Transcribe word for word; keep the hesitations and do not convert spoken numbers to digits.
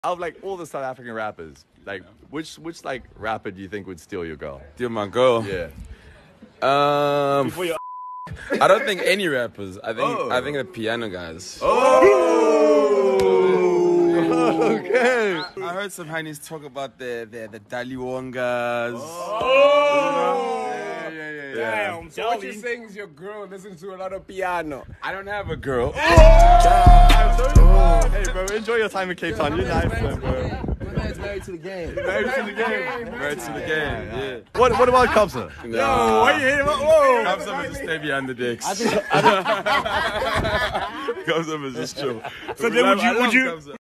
Out of like all the South African rappers, like which which like rapper do you think would steal your girl? Steal my girl? Yeah. Um, Before you I don't think any rappers. I think Oh. I think the piano guys. Oh. Okay. I, I heard some honeys talk about the the the Daliwongas. Oh. Yeah, yeah, yeah, yeah. Damn, So what you're saying is your girl listens to a lot of piano. I don't have a girl. Hey, bro, enjoy your time in Cape Town. You're nice, man, bro. My man's married to the game. Married to the game. Married to the game. Yeah. What What about Kabza? No. why you hit him up? Whoa. Comes up and just stay behind the decks. Comes up and just chill. So then would you- would you-